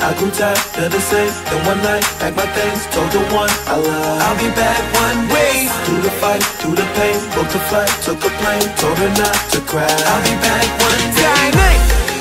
I grew tired of the same. Then one night, packed my things, told the one I love I'll be back one day. Through the fight, through the pain, booked a flight, took a plane, told her not to cry. I'll be back one day.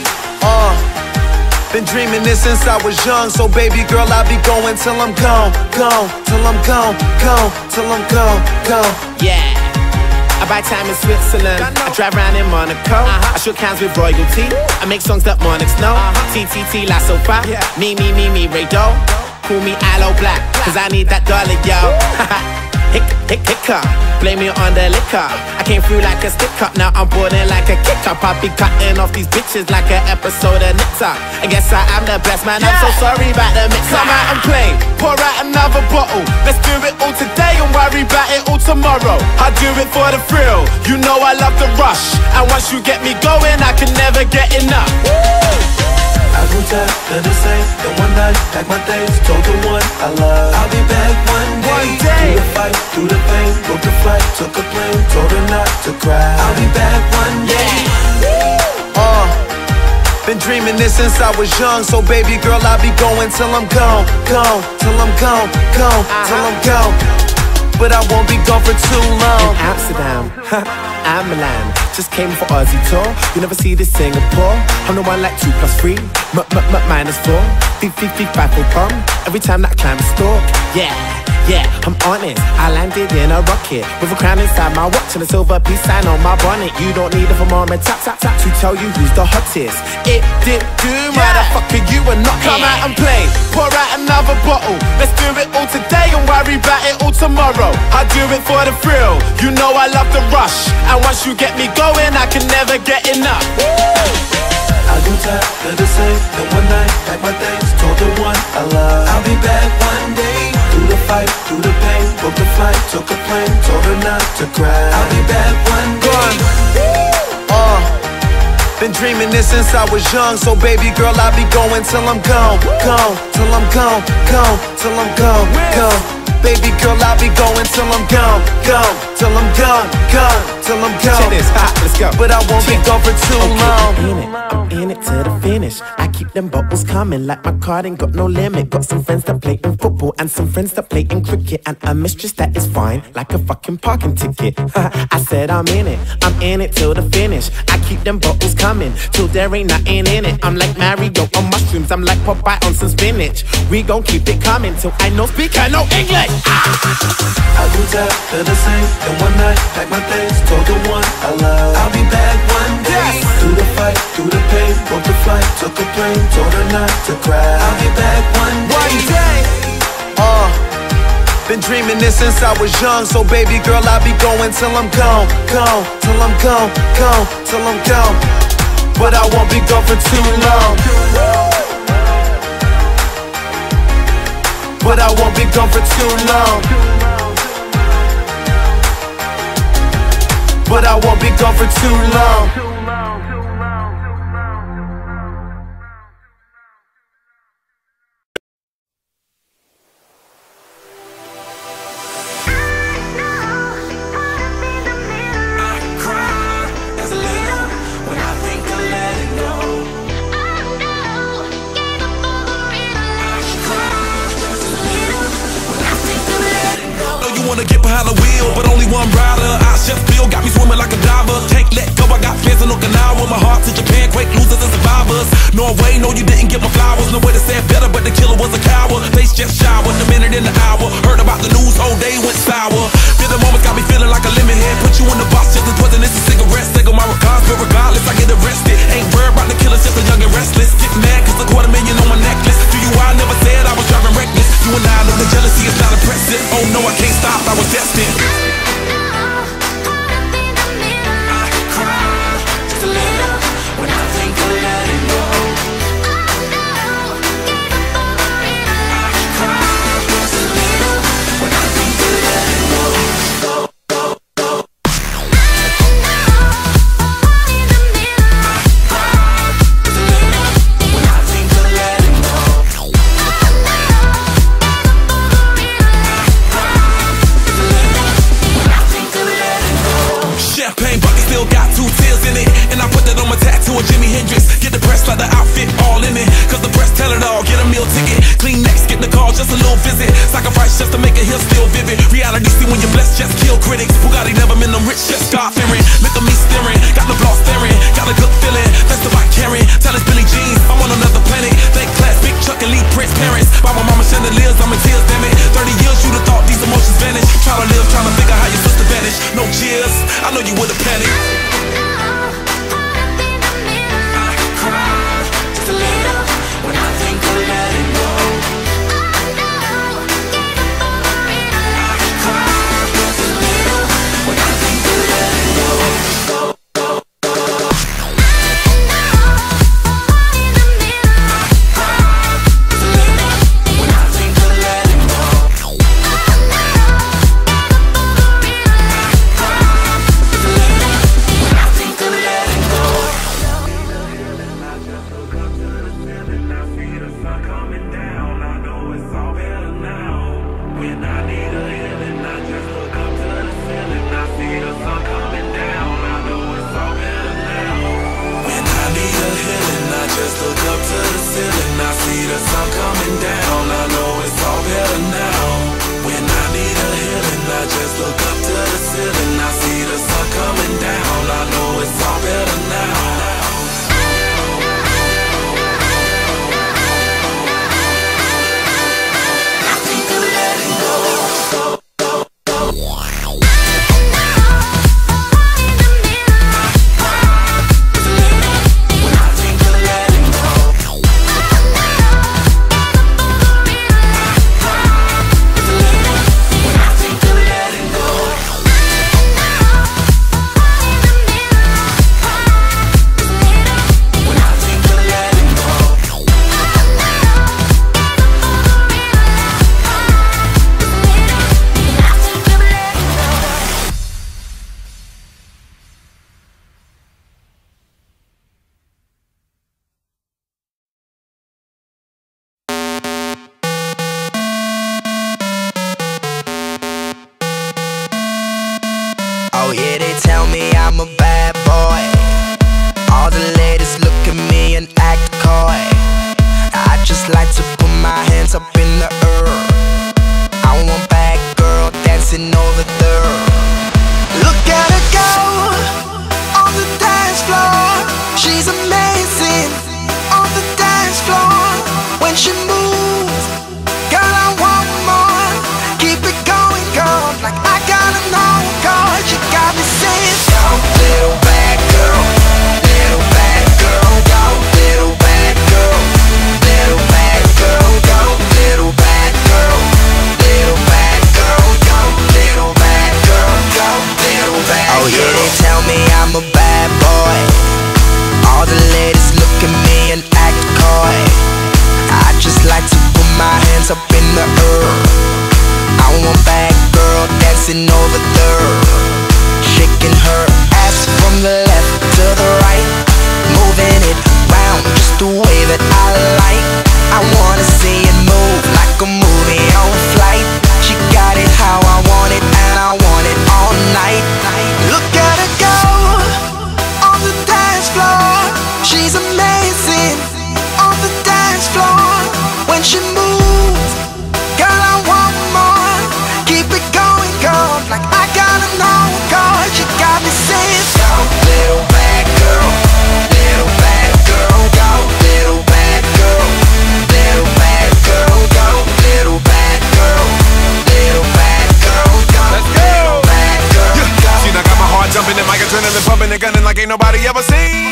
Been dreaming this since I was young, so baby girl, I'll be going till I'm gone, gone, till I'm gone, gone, till I'm gone, gone. Yeah. I buy time in Switzerland, I drive around in Monaco, I shook hands with royalty, I make songs that monarchs know, TTT La Sofa, me, Ray Doe, call me Aloe Black, cause I need that dollar, yo. Hiccup, blame me on the liquor, I came through like a stick up, now I'm boarding like a kick up, I be cutting off these bitches like an episode of Nip Tuck. I guess I am the best man, I'm so sorry about the mix. Come out and play, pour out another bottle, let's do it all today and worry about it all tomorrow. I do it for the thrill, you know I love the rush, and once you get me going, I can never get enough. I grew tired of the same. Then one night, packed my things, told the one I love I'll be back one day. Through the fight, through the pain, booked a flight, took a plane, told her not to cry. I'll be back one day. Been dreaming this since I was young, so baby girl, I'll be going till I'm gone, gone, till I'm gone, gone, till I'm gone. But I won't be gone for too long. In Amsterdam, I'm Milan, just came for Aussie tour. You never see this Singapore. I'm the one like 2 + 3, minus 4. 5 for pump. Every time that I climb a stalk. Yeah, I'm honest. I landed in a rocket with a crown inside my watch and a silver peace sign on my bonnet. You don't need a thermometer to tell you who's the hottest. It did do, motherfucker, you are not. Come out and play, pour out another bottle, let's do it all today and worry about it all tomorrow. I do it for the thrill, you know I love the rush, and once you get me going, I can never get enough. I grew tired of the same. Then one night, packed my things, told the one I love I'll be back one day. Through the fight, through the pain, booked a flight, took a plane, told her not to cry. I'll be back one day. Been dreaming this since I was young, so baby girl, I'll be going till I'm gone, gone, till I'm gone, gone, till I'm gone, gone. Baby girl, I'll be going till I'm gone, gone, till I'm gone, gone, till I'm gone. Check this, let's go. But I won't be gone for too long. I'm in it to the finish. I keep them bottles coming like my card ain't got no limit. Got some friends that play in football and some friends that play in cricket, and a mistress that is fine like a fucking parking ticket. I said I'm in it till the finish. I keep them bottles coming till there ain't nothing in it. I'm like Mario on mushrooms, I'm like Popeye on some spinach. We gon' keep it coming till I no speak, I know English. I grew tired of the same. Then one night, packed my things, told the one I love I'll be back one day. Through the fight, through the pain, booked a flight, took a plane, told her not to cry. I'll be back one day. Been dreaming this since I was young, so baby girl, I'll be going till I'm gone, gone, till I'm gone, gone, till I'm gone. But I won't be gone for too long. But I won't be gone for too long. But I won't be gone for too long. Wanna get behind the wheel, but only one rider. I just feel got me swimming like a diver. Can't let go, I got plans in Okinawa. My heart to Japan, quake losers and survivors. Norway, no, you didn't get my flowers. No way to say it better, but the killer was a coward. Face just showered, a minute in the hour. Heard about the news, whole day went sour. Feel the moment got me feeling like a lemon head. Put you in the box, just as wasn't this a cigarette. Single my regards, but regardless, I get arrested. Ain't worried about the killers, just a young and restless. Get mad, cause a $250,000 on my necklace. Do you, I never said I was driving reckless. You and I know the jealousy is not impressive. Oh no, I can't stop, I was destined. Kleenex, get the call, just a little visit. Sacrifice just to make it here still vivid. Reality, see when you're blessed, just kill critics. Bugatti never been them rich, just God fearing. Look at me staring, got the block staring. Got a good feeling, that's the right carrying. Tell us Billy Jeans, I'm on another planet. Thank class, big Chuck, elite Prince parents. By my mama chandeliers, I'm in tears, damn it. 30 years, you'd have thought these emotions vanish. Try to live, trying to figure how your sister vanished. No cheers, I know you would've panicked. Oh yeah, they tell me I'm a bad boy. All the ladies look at me and act coy. I just like to put my hands up in the air. I want bad girl dancing over there. Look at her go on the dance floor. She's amazing on the dance floor. When she moves, girl, I want more. Keep it going, girl, like I gotta know, girl. You got me saying, go, little bad girl, little bad girl, go, little bad girl, little bad girl, go, little bad girl, little bad girl, go, little bad girl, go, little bad girl. Oh yeah, they tell me I'm a bad boy. All the ladies look at me and act coy. I just like to put my hands up in the air. I want bad girl dancing over there, shaking her ass from the left to the right, moving it round just the way that I like. I wanna see it move like a movie on flight. She got it how I want it, and I want it all night. Look at her go on the dance floor. She's amazing on the dance floor. When she moves, girl, I want more. Keep it going, girl, like I gotta know, girl. You got me saying, go, little bad girl, little bad girl, go, little bad girl, little bad girl, go, little bad girl, little bad girl, go, little bad girl, go. See, I got my heart jumping and my adrenaline pumping and gunning like ain't nobody ever seen.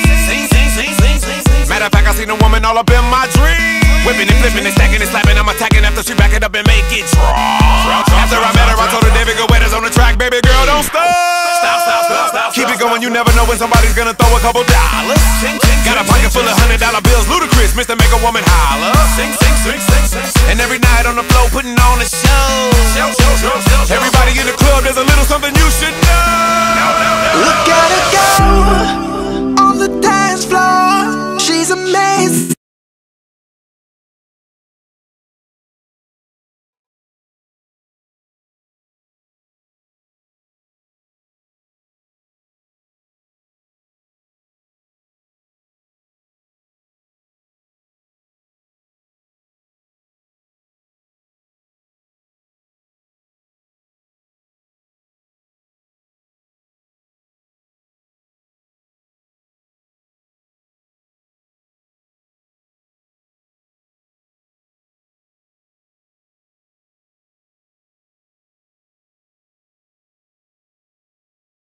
Matter of fact, I seen a woman all up in my dream. Whipping and flipping and stacking and slapping, I'm attacking after she back it up and make it drop. After I met her, I told her David Guetta's on the track, baby girl, don't stop. Keep it going, you never know when somebody's gonna throw a couple dollars. Got a pocket full of $100 bills, ludicrous, Mr. Make a Woman holler. And every night on the floor, putting on a show. Everybody in the club, there's a little something